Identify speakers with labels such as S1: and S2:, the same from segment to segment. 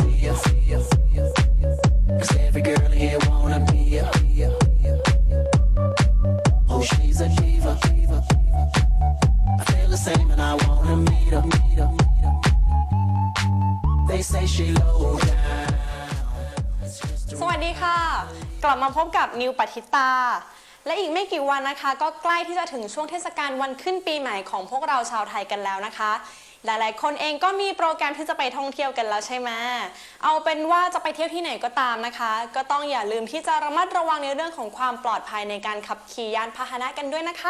S1: see ya. 'Cause every girl here wanna be ya. Oh, she's a diva. I feel the same and I wanna meet her. They say she low down.
S2: สวัสดีค่ะกลับมาพบกับนิวปฏิตาและอีกไม่กี่วันนะคะก็ใกล้ที่จะถึงช่วงเทศกาลวันขึ้นปีใหม่ของพวกเราชาวไทยกันแล้วนะคะหลายๆคนเองก็มีโปรแกรมที่จะไปท่องเที่ยวกันแล้วใช่ไหมเอาเป็นว่าจะไปเที่ยวที่ไหนก็ตามนะคะก็ต้องอย่าลืมที่จะระมัดระวังในเรื่องของความปลอดภัยในการขับขี่ยานพาหนะกันด้วยนะคะ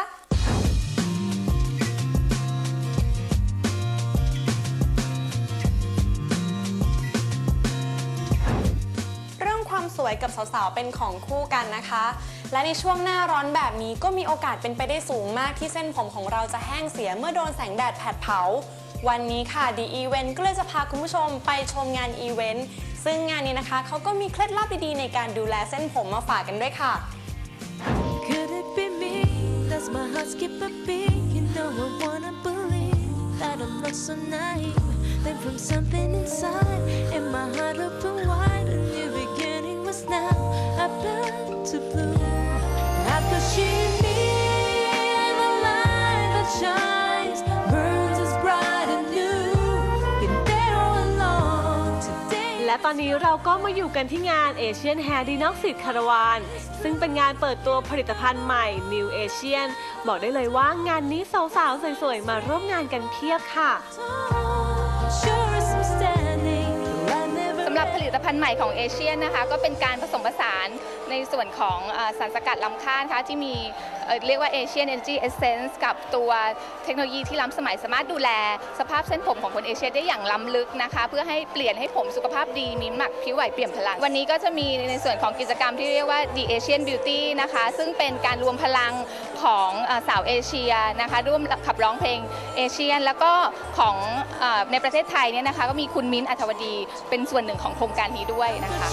S2: ความสวยกับสาวๆเป็นของคู่กันนะคะและในช่วงหน้าร้อนแบบนี้ก็มีโอกาสเป็นไปได้สูงมากที่เส้นผมของเราจะแห้งเสียเมื่อโดนแสงแดดแผดเผาวันนี้ค่ะ The Event ก็เลยจะพาคุณผู้ชมไปชมงานอีเวนต์ซึ่งงานนี้นะคะเขาก็มีเคล็ดลับดีๆในการดูแลเส้นผมมาฝากกันด้วยค่ะ
S3: Could it be me? Does my heart skip a beat? You know I wanna believe that I'm not so naive. Then from something inside, and my heart open wide, a new beginning was now about to bloom. I could see me, the light that shines, burns as bright and new. Been there all along today.
S4: และตอนนี้เราก็มาอยู่กันที่งาน Asian Hair Denoxid Caravan ซึ่งเป็นงานเปิดตัวผลิตภัณฑ์ใหม่ New Asian บอกได้เลยว่างานนี้สาวๆสวยๆมาร่วมงานกันเพียบค่ะ
S5: สำหรับผลิตภัณฑ์ใหม่ของเอเชียนนะคะก็เป็นการผสมผสานในส่วนของสารสกัดล้ำค่านะคะที่มีเรียกว่า Asian Energy Essence กับตัวเทคโนโลยีที่ล้ำสมัยสามารถดูแลสภาพเส้นผมของคนเอเชียได้อย่างล้ำลึกนะคะเพื่อให้เปลี่ยนให้ผมสุขภาพดีมีน้ำหนักผิวไหวเปลี่ยนพลังวันนี้ก็จะมีในส่วนของกิจกรรมที่เรียกว่า The Asian Beauty นะคะซึ่งเป็นการรวมพลังของสาวเอเชียนะคะร่วมขับร้องเพลงเอเชียนแล้วก็ของในประเทศไทยเนี่ยนะคะก็มีคุณมิ้นท์ อัธวดีเป็นส่วนหนึ่งของโครงการนี้ด้วยนะคะ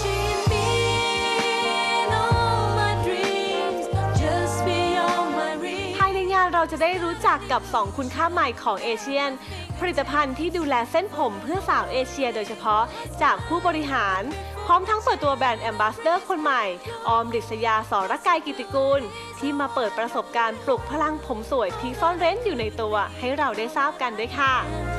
S4: เราจะได้รู้จักกับ 2 คุณค่าใหม่ของเอเชียนผลิตภัณฑ์ที่ดูแลเส้นผมเพื่อสาวเอเชียโดยเฉพาะจากผู้บริหารพร้อมทั้งเปิดตัวแบรนด์แอมบาสเดอร์คนใหม่ออมฤษยาสรกัยกิติกูลที่มาเปิดประสบการณ์ปลุกพลังผมสวยที่ซ่อนเร้นอยู่ในตัวให้เราได้ทราบกันด้วยค่ะ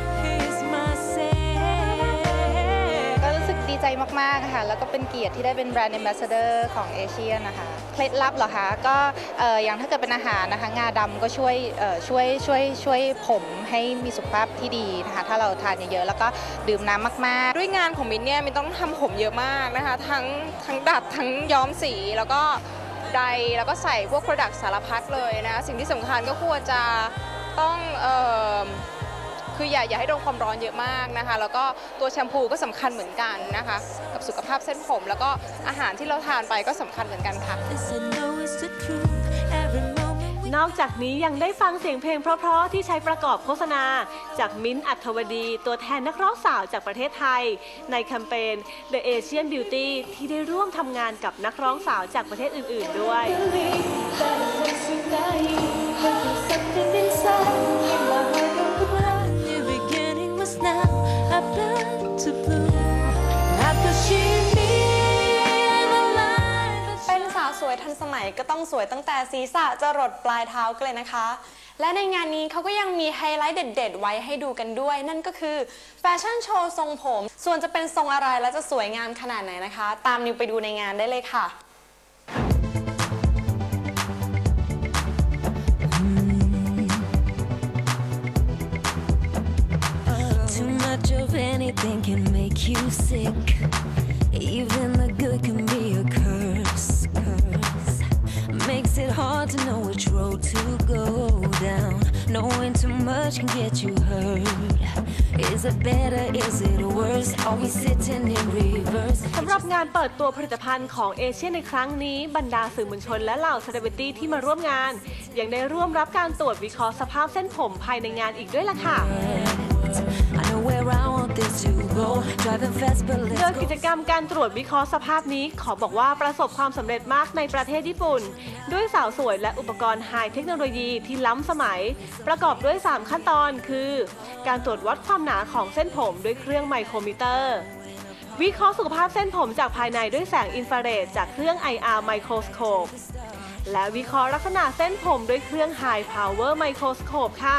S5: ก็รู้สึกดีใจมากๆค่ะแล้วก็เป็นเกียรติที่ได้เป็นแบรนด์แอมบาสเดอร์ของเอเชียนะคะเคล็ดลับเหรอคะก็อย่างถ้าเกิดเป็นอาหารนะคะงาดำก็ช่วยผมให้มีสุขภาพที่ดีนะคะถ้าเราทานเยอะๆแล้วก็ดื่มน้ำมากๆ
S6: ด้วยงานของมิ้นเนี่ยมิ้นต้องทำผมเยอะมากนะคะทั้งดัดทั้งย้อมสีแล้วก็ไดร์แล้วก็ใส่พวกโปรดักต์สารพัดเลยนะสิ่งที่สำคัญก็ควรจะต้องคืออย่าให้โดนความร้อนเยอะมากนะคะแล้วก็ตัวแชมพูก็สำคัญเหมือนกันนะคะกับสุขภาพเส้นผมแล้วก็อาหารที่เราทานไปก็สำคัญเหมือนกันค่ะ
S4: นอกจากนี้ยังได้ฟังเสียงเพลงเพราะๆที่ใช้ประกอบโฆษณาจากมิ้นท์ อัธวดีตัวแทนนักร้องสาวจากประเทศไทยในแคมเปญ The Asian Beauty ที่ได้ร่วมทำงานกับนักร้องสาวจากประเทศอื่นๆด้วย
S2: เป็นสาวสวยทันสมัยก็ต้องสวยตั้งแต่ศีรษะจรดปลายเท้ากันเลยนะคะและในงานนี้เขาก็ยังมีไฮไลท์เด็ดๆไว้ให้ดูกันด้วยนั่นก็คือแฟชั่นโชว์ทรงผมส่วนจะเป็นทรงอะไรและจะสวยงามขนาดไหนนะคะตามนิวไปดูในงานได้เลยค่ะ
S3: Anything can make you sick. Even the good can be a curse. Makes it hard to know which road to go down. Knowing too much can get you hurt. Is it better? Is it worse? Are we sitting in reverse?
S4: สำหรับงานเปิดตัวผลิตภัณฑ์ของเอเชียในครั้งนี้บรรดาสื่อมวลชนและเหล่าเซเลบริตี้ที่มาร่วมงานยังได้ร่วมรับการตรวจวิเคราะห์สภาพเส้นผมภายในงานอีกด้วยล่ะค่ะโดยกิจกรรมการตรวจวิเคราะห์สภาพนี้ขอบอกว่าประสบความสำเร็จมากในประเทศญี่ปุ่นด้วยสาวสวยและอุปกรณ์ไฮเทคโนโลยีที่ล้ำสมัยประกอบด้วย3ขั้นตอนคือการตรวจวัดความหนาของเส้นผมด้วยเครื่องไมโครมิเตอร์วิเคราะห์สุขภาพเส้นผมจากภายในด้วยแสงอินฟราเรดจากเครื่อง IR Microscope และวิเคราะห์ลักษณะเส้นผมด้วยเครื่อง High Power Microscope ค่ะ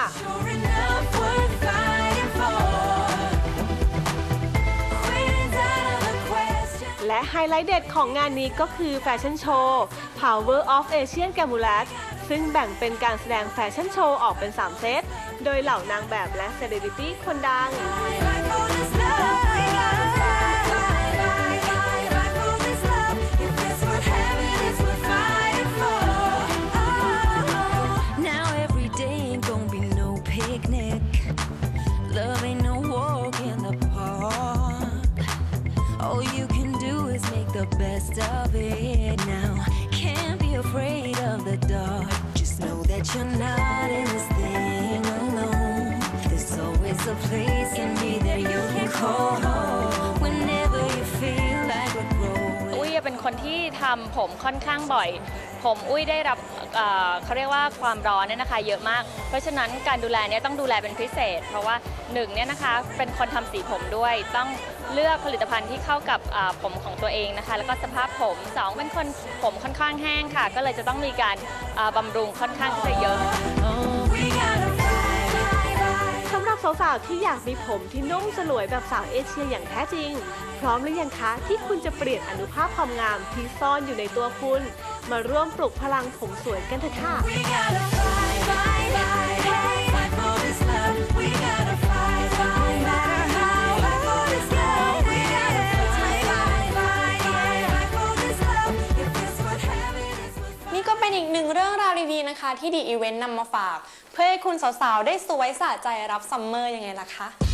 S4: และไฮไลท์เด็ดของงานนี้ก็คือแฟชั่นโชว์ Power of Asian Gamulat ซึ่งแบ่งเป็นการแสดงแฟชั่นโชว์ออกเป็น 3 เซต โดยเหล่านางแบบและเซเลบริตี้คนดัง
S3: Now every day ain't gonna be no picnic. Love ain't no walk in the park. All you can do is make the best of it now. Can't be afraid of the dark. Just know that you're not in this thing alone. There's always a place in me that you can call home. Whenever you feel like we're growing.
S5: อุ้ยเป็นคนที่ทำผมค่อนข้างบ่อย ผมอุ้ยได้รับเขาเรียกว่าความร้อนเนี่ยนะคะเยอะมาก เพราะฉะนั้นการดูแลเนี่ยต้องดูแลเป็นพิเศษ เพราะว่า1เนี่ยนะคะเป็นคนทำสีผมด้วยต้องเลือกผลิตภัณฑ์ที่เข้ากับผมของตัวเองนะคะแล้วก็สภาพผม2เป็นคนผมค่อนข้างแห้งค่ะก็เลยจะต้องมีการบำรุงค่อนข้างที่จะเยอะ
S4: สำหรับสาวๆที่อยากมีผมที่นุ่มสลวยแบบสาวเอเชียอย่างแท้จริง พร้อมหรือยังคะที่คุณจะเปลี่ยนอนุภาพความงามที่ซ่อนอยู่ในตัวคุณ มาร่วมปลุกพลังผมสวยกันเถอะค่ะ
S2: นี่ก็เป็นอีกหนึ่งเรื่องราวดีๆนะคะที่ดีอีเวนต์นำมาฝาก เพื่อให้คุณสาวๆได้สวยสะใจรับซัมเมอร์ยังไงล่ะคะ